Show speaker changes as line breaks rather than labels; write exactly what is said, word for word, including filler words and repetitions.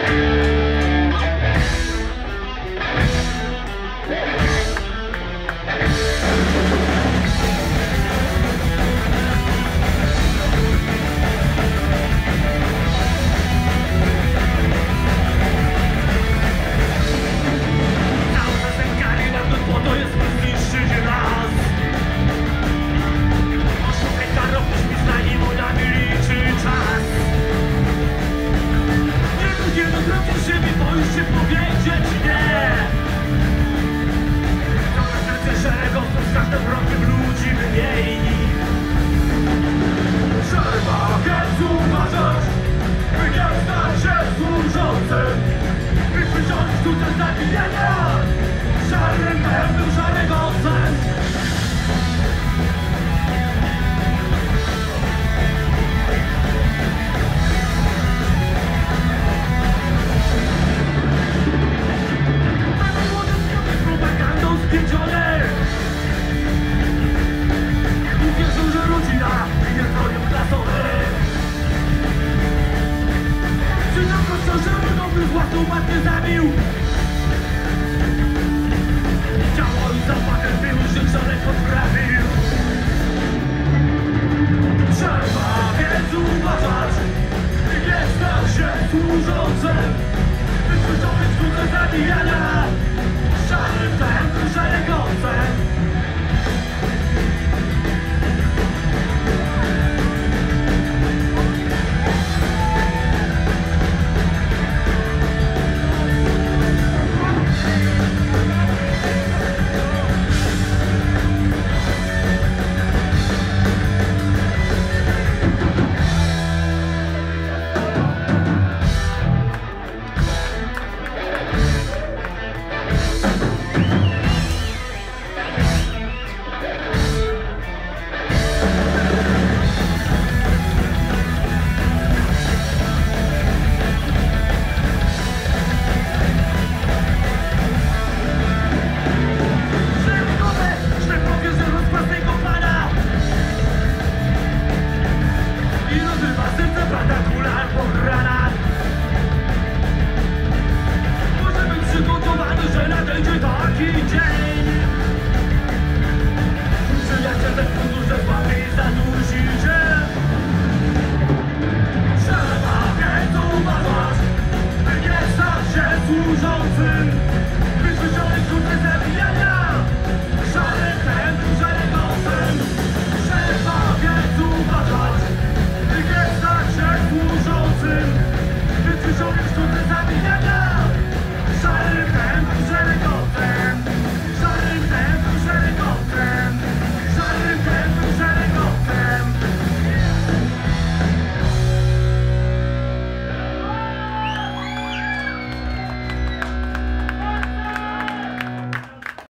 Boisz się powiedzieć nie. Całe serce szeregowców z każdym rokiem ludzi mniej. Trzeba więc uważać, by nie stać się służącym, by wyciągnąć tutaj zabijania szarym pełnym szarego sen. Uwierzą, że rodzina jest bronią klasowym. Czy na kościoł, żeby nowy własną matkę zabił? Ciało i zapachem był, że grzech odprawił. Trzeba więc uważać, nie stać się służącym, by wyciągnąć cudze zabijania.